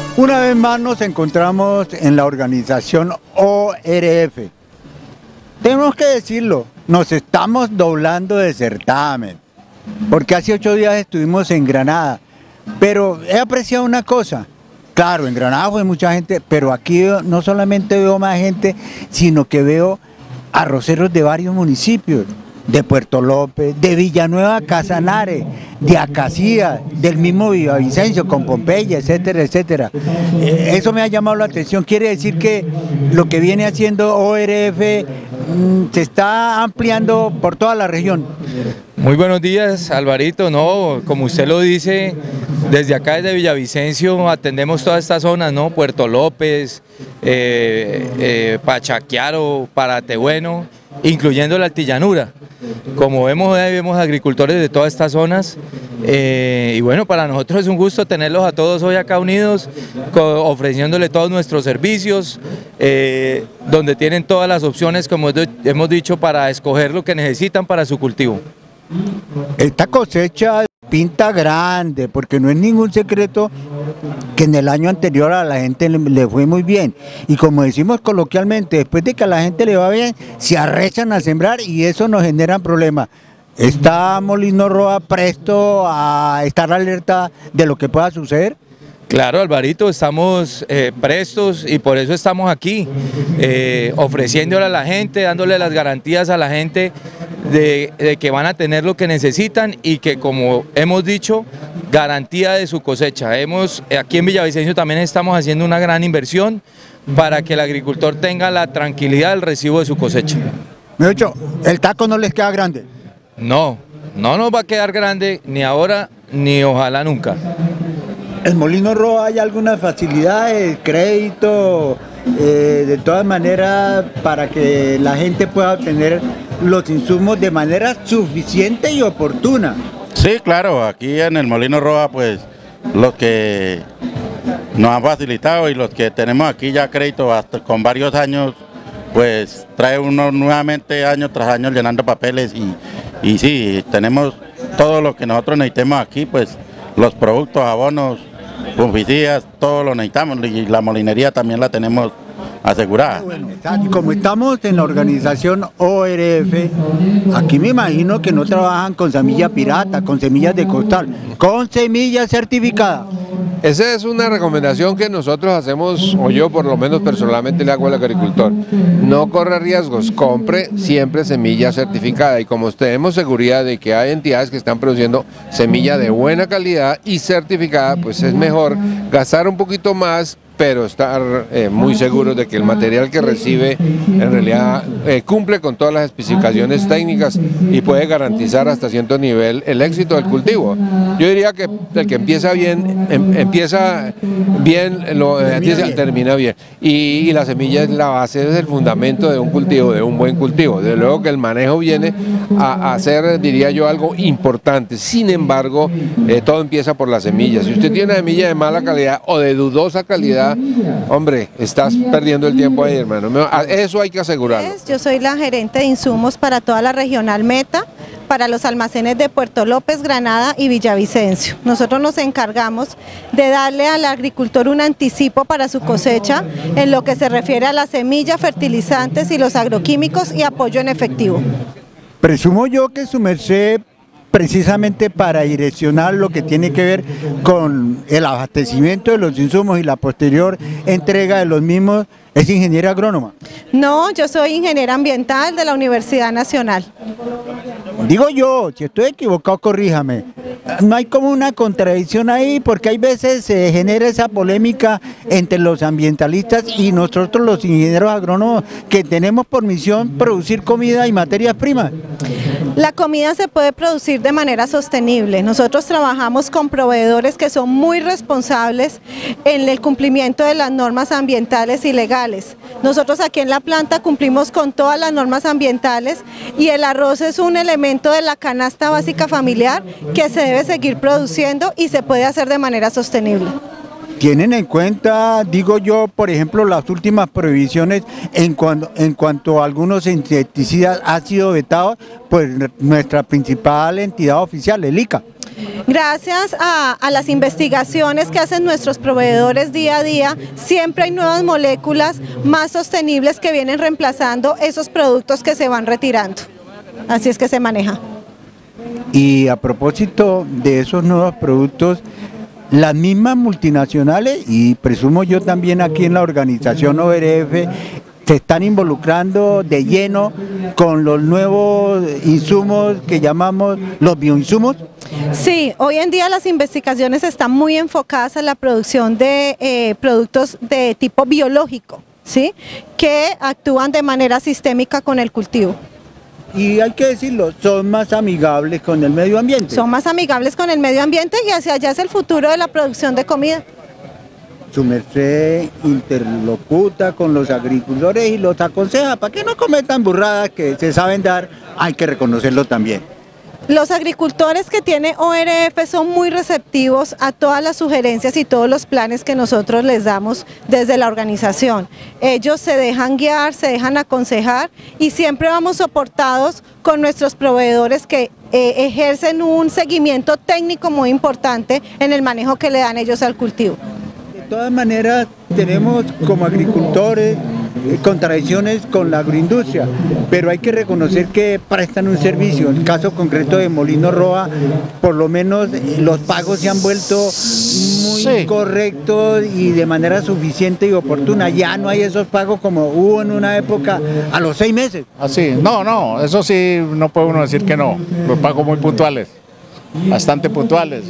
Una vez más nos encontramos en la organización ORF. Tenemos que decirlo, nos estamos doblando de certamen, porque hace 8 días estuvimos en Granada, pero he apreciado una cosa. Claro, en Granada fue mucha gente, pero aquí no solamente veo más gente, sino que veo arroceros de varios municipios, de Puerto López, de Villanueva Casanare, de Acacías, del mismo Villavicencio, con Pompeya, etcétera, etcétera. Eso me ha llamado la atención. Quiere decir que lo que viene haciendo ORF se está ampliando por toda la región. Muy buenos días, Alvarito. No, como usted lo dice, desde acá, desde Villavicencio, atendemos todas estas zonas, ¿no? Puerto López, Pachaquiaro, Paratebueno, incluyendo la Altillanura. Como vemos agricultores de todas estas zonas, y bueno, para nosotros es un gusto tenerlos a todos hoy acá unidos, ofreciéndole todos nuestros servicios, donde tienen todas las opciones, como hemos dicho, para escoger lo que necesitan para su cultivo. Esta cosecha pinta grande, porque no es ningún secreto que en el año anterior a la gente le fue muy bien. Y como decimos coloquialmente, después de que a la gente le va bien, se arrechan a sembrar y eso nos genera problemas. ¿Está Molino Roa presto a estar alerta de lo que pueda suceder? Claro, Alvarito, estamos prestos y por eso estamos aquí, ofreciéndole a la gente, dándole las garantías a la gente de que van a tener lo que necesitan y que, como hemos dicho, garantía de su cosecha. Aquí en Villavicencio también estamos haciendo una gran inversión para que el agricultor tenga la tranquilidad del recibo de su cosecha. De hecho, ¿el taco no les queda grande? No, no nos va a quedar grande ni ahora ni ojalá nunca. ¿En Molino Roa hay algunas facilidades, crédito, de todas maneras, para que la gente pueda obtener los insumos de manera suficiente y oportuna? Sí, claro, aquí en el Molino Roa, pues, los que nos han facilitado y los que tenemos aquí ya crédito hasta con varios años, pues trae uno nuevamente año tras año llenando papeles y sí, tenemos todo lo que nosotros necesitemos aquí, pues los productos, abonos, fungicidas, todo lo necesitamos y la molinería también la tenemos asegurada. Bueno, como estamos en la organización ORF, aquí me imagino que no trabajan con semilla pirata, con semillas de costal, con semillas certificadas. Esa es una recomendación que nosotros hacemos, o yo por lo menos personalmente le hago al agricultor. No corra riesgos, compre siempre semilla certificada y como tenemos seguridad de que hay entidades que están produciendo semilla de buena calidad y certificada, pues es mejor gastar un poquito más, pero estar muy seguros de que el material que recibe en realidad cumple con todas las especificaciones técnicas y puede garantizar hasta cierto nivel el éxito del cultivo. Yo diría que el que empieza bien, termina bien. Y la semilla es la base, es el fundamento de un cultivo, de un buen cultivo. Desde luego que el manejo viene a ser, diría yo, algo importante. Sin embargo, todo empieza por la semilla. Si usted tiene una semilla de mala calidad o de dudosa calidad, hombre, estás perdiendo el tiempo ahí, hermano. Eso hay que asegurarlo. Yo soy la gerente de insumos para toda la regional Meta, para los almacenes de Puerto López, Granada y Villavicencio. Nosotros nos encargamos de darle al agricultor un anticipo para su cosecha en lo que se refiere a la semilla, fertilizantes y los agroquímicos y apoyo en efectivo. Presumo yo que su merced, precisamente para direccionar lo que tiene que ver con el abastecimiento de los insumos y la posterior entrega de los mismos, ¿es ingeniera agrónoma? No, yo soy ingeniera ambiental de la Universidad Nacional. Digo yo, si estoy equivocado, corríjame. No hay como una contradicción ahí, porque hay veces se genera esa polémica entre los ambientalistas y nosotros los ingenieros agrónomos que tenemos por misión producir comida y materias primas. La comida se puede producir de manera sostenible. Nosotros trabajamos con proveedores que son muy responsables en el cumplimiento de las normas ambientales y legales. Nosotros aquí en la planta cumplimos con todas las normas ambientales y el arroz es un elemento de la canasta básica familiar que se debe seguir produciendo y se puede hacer de manera sostenible. ¿Tienen en cuenta, digo yo, por ejemplo, las últimas prohibiciones en cuanto a algunos insecticidas han sido vetados por nuestra principal entidad oficial, el ICA? Gracias a las investigaciones que hacen nuestros proveedores día a día, siempre hay nuevas moléculas más sostenibles que vienen reemplazando esos productos que se van retirando. Así es que se maneja. Y a propósito de esos nuevos productos, las mismas multinacionales, y presumo yo también aquí en la organización ORF, se están involucrando de lleno con los nuevos insumos que llamamos los bioinsumos. Sí, hoy en día las investigaciones están muy enfocadas en la producción de productos de tipo biológico, ¿sí?, que actúan de manera sistémica con el cultivo. Y hay que decirlo, son más amigables con el medio ambiente. Son más amigables con el medio ambiente y hacia allá es el futuro de la producción de comida. Su merced interlocuta con los agricultores y los aconseja para que no cometan burradas que se saben dar, hay que reconocerlo también. Los agricultores que tiene ORF son muy receptivos a todas las sugerencias y todos los planes que nosotros les damos desde la organización. Ellos se dejan guiar, se dejan aconsejar y siempre vamos soportados con nuestros proveedores que ejercen un seguimiento técnico muy importante en el manejo que le dan ellos al cultivo. De todas maneras, tenemos como agricultores contradicciones con la agroindustria, pero hay que reconocer que prestan un servicio. En el caso concreto de Molino Roa, por lo menos los pagos se han vuelto muy correctos y de manera suficiente y oportuna. Ya no hay esos pagos como hubo en una época a los 6 meses. Así, no, eso sí, no puede uno decir que no, los pagos muy puntuales. Bastante puntuales.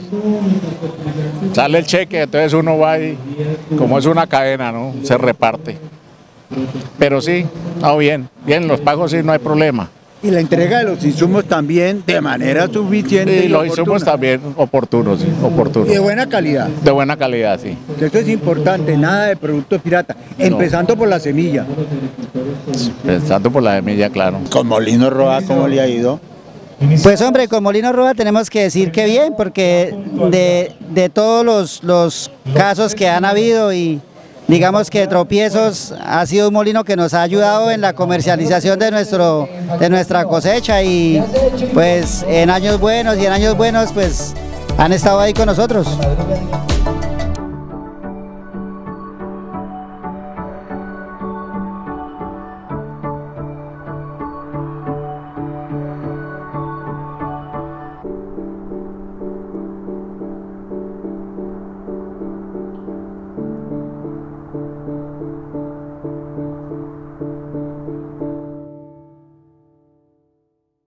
Sale el cheque, entonces uno va y, como es una cadena, ¿no?, se reparte. Pero sí, bien, los pagos sí, no hay problema. Y la entrega de los insumos también de manera suficiente. Y los insumos también oportunos, sí, oportunos. Y de buena calidad. De buena calidad, sí. Esto es importante, nada de productos piratas, empezando por la semilla. Empezando por la semilla, claro. Con Molino Roa, ¿cómo le ha ido? Pues hombre, con Molino Roa tenemos que decir que bien, porque de todos los casos que han habido y digamos que tropiezos, ha sido un molino que nos ha ayudado en la comercialización de nuestra cosecha y pues en años buenos pues han estado ahí con nosotros.